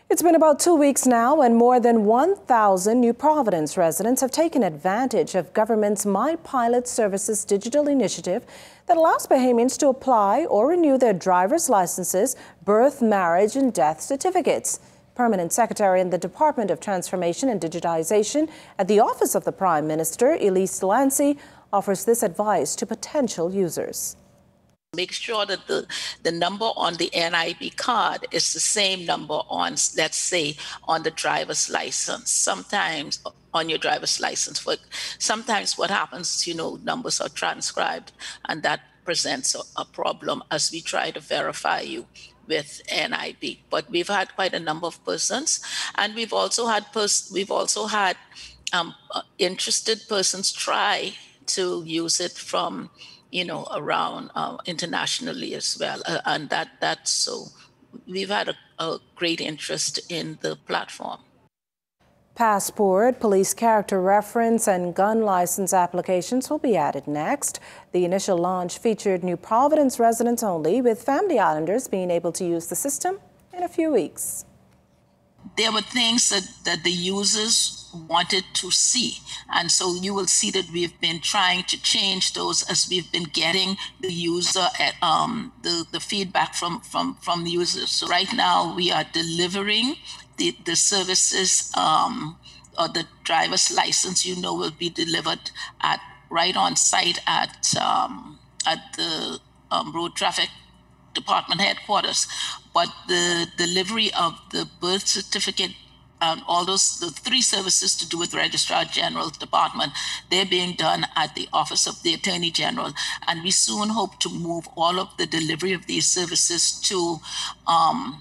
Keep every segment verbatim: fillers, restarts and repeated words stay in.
It's been about two weeks now, and more than one thousand New Providence residents have taken advantage of government's My Pilot Services digital initiative that allows Bahamians to apply or renew their driver's licenses, birth, marriage, and death certificates. Permanent Secretary in the Department of Transformation and Digitization at the Office of the Prime Minister, Elise Delancey, offers this advice to potential users. Make sure that the, the number on the N I D card is the same number on, let's say, on the driver's license. Sometimes on your driver's license, but sometimes what happens, you know, numbers are transcribed, and that presents a, a problem as we try to verify you with N I D. But we've had quite a number of persons, and we've also had pers- we've also had um, uh, interested persons try to use it from, you know, around uh, internationally as well. Uh, and that that's so we've had a, a great interest in the platform. Passport, police character reference, and gun license applications will be added next. The initial launch featured New Providence residents only, with Family Islanders being able to use the system in a few weeks. There were things that, that the users wanted to see. And so you will see that we've been trying to change those as we've been getting the user, um, the, the feedback from, from, from the users. So right now we are delivering the, the services, um, or the driver's license, you know, will be delivered at right on site at, um, at the um, road traffic department headquarters. But the delivery of the birth certificate and all those, the three services to do with Registrar General's Department, they're being done at the Office of the Attorney General. And we soon hope to move all of the delivery of these services to, um,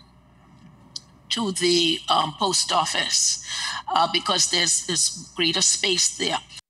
to the um, post office uh, because there's, there's greater space there.